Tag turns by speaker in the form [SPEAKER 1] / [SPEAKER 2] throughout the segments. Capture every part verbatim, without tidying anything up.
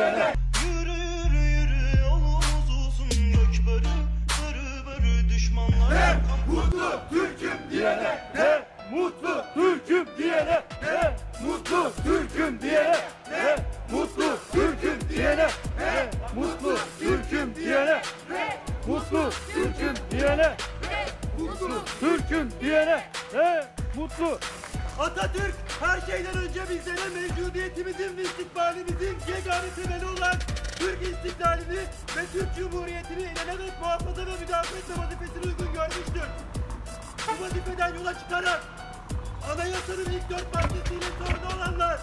[SPEAKER 1] diyene.
[SPEAKER 2] Yürü yürü yürü yolumuz uzun, gök börü börü börü düşmanlar.
[SPEAKER 1] Ne mutlu Türk'üm diyene, ne mutlu Türk'üm diyene, ne mutlu Türk'üm diyene, ne mutlu Türk'üm diyene, ne mutlu Türk'üm diyene, ne mutlu Türk'üm diyene, ne mutlu Türk'üm diyene, ne mutlu.
[SPEAKER 3] Atatürk her şeyden önce bizlere mevcudiyetimizin ve istikbalimizin yegane temeli olan Türk istiklalini ve Türk Cumhuriyeti'ni ilelebet muhafaza ve müdafaa etme vazifesini uygun görmüştür. Bu vazifeden yola çıkarak anayasanın ilk dört maddesiyle sorunu olanlar,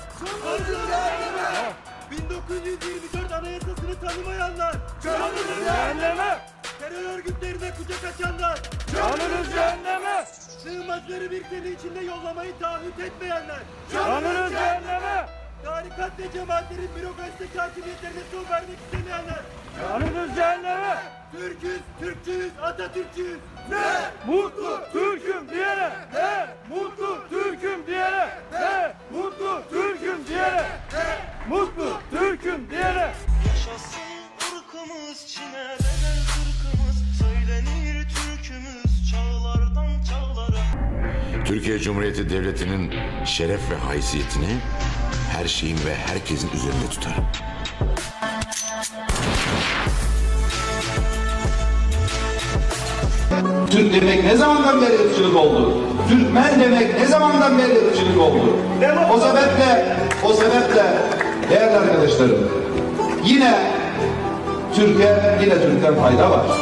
[SPEAKER 3] bin dokuz yüz yirmi dört anayasasını tanımayanlar,
[SPEAKER 1] Canınız cehenneme,
[SPEAKER 3] terör örgütlerine kucak açanlar,
[SPEAKER 1] canınız cehenneme,
[SPEAKER 3] sığınmacıları bir sene içinde yollamayı taahhüt etmeyenler,
[SPEAKER 1] canınız cehenneme,
[SPEAKER 3] tarikat ve cemaatlerin bürokraside hakimiyetlerine son vermek istemeyenler,
[SPEAKER 1] canınız cehenneme.
[SPEAKER 3] Türk'üz, Türkçüyüz, Atatürkçüyüz.
[SPEAKER 1] Ne mutlu Türk'üm diyene, ne mutlu Türk'üm diyene, ne mutlu Türk'üm diyene, ne mutlu Türk'üm diyene.
[SPEAKER 2] Yaşasın ırkımız, Çin'e bedel kırkımız, söylenir Türk'ümüz çağlardan çağlara.
[SPEAKER 4] Türkiye Cumhuriyeti Devleti'nin şeref ve haysiyetini her şeyin ve herkesin üzerinde tutarım.
[SPEAKER 5] Türk demek ne zamandan beri ırkçılık oldu? Türkmen demek ne zamandan beri ırkçılık oldu? O sebeple, o sebeple değerli arkadaşlarım, yine Türkiye, yine Türk'ten fayda var.